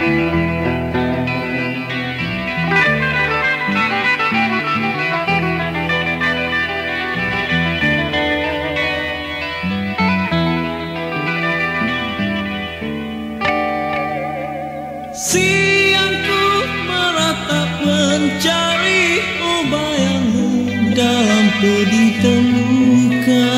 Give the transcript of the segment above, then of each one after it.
Siangku meratap mencari bayangmu dalam pedih terluka,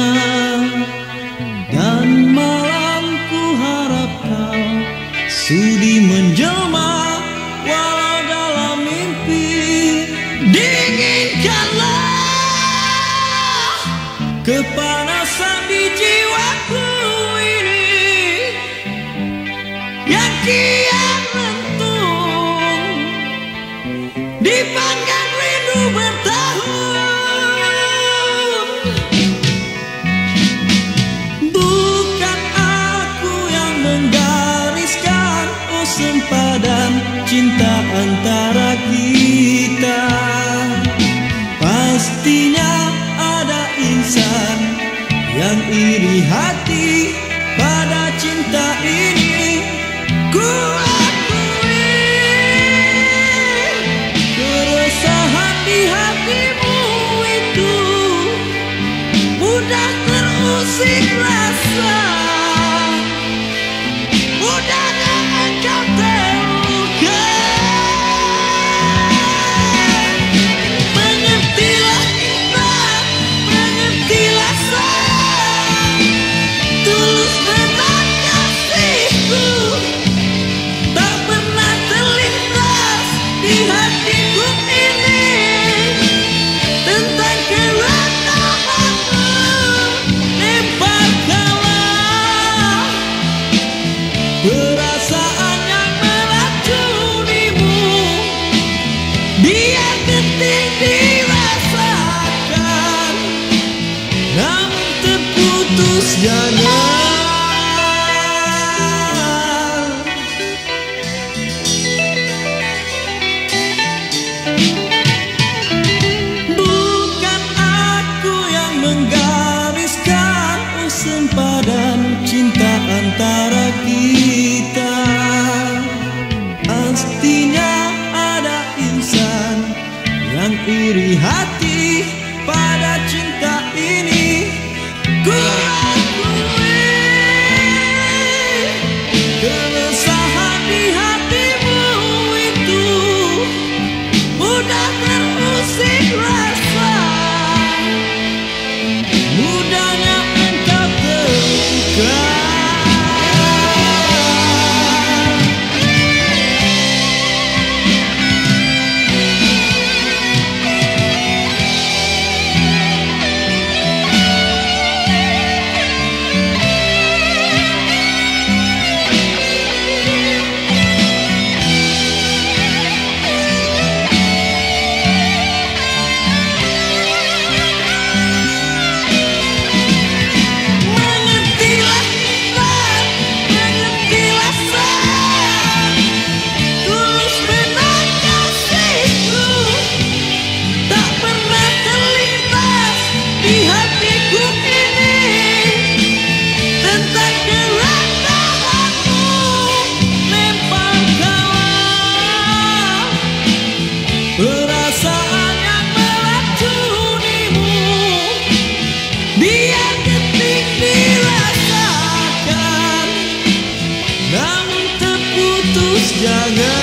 dan malamku harap kau sudi menjelma walau dalam mimpi. Dinginkanlah kepanasan di jiwaku ini yang kian rentung dipanggang rindu bertahun. Bukan aku yang menggariskan sempadan cinta antara kita. Pastinya ada insan yang iri hati pada cinta ini. Ku akui keresahan di hatimu itu mudah terusik rasa, mudahnya engkau terluka. Mengertilah ikhlas, mengertilah sayang, tulus benar kasihku tak pernah terlintas di hatiku ini tentang kerataanmu. Lemparkanlah perasaan yang meracunimu, biar genting dirasakan, namun terputus jangan. Bukan aku yang menggariskan sempadan cinta antara kita. Pastinya ada insan yang iri hati pada cinta ini. Ku akui keresahan di hatimu itu mudah terusik rasa, mudahnya engkau terluka. Mengertilah ikhlas, mengertilah sayang, tulus benar kasihku tak pernah terlintas di hatiku ini tentang kerataanmu. Lemparkanlah perasaan yang meracunimu, biar genting dirasakan, namun terputus jangan.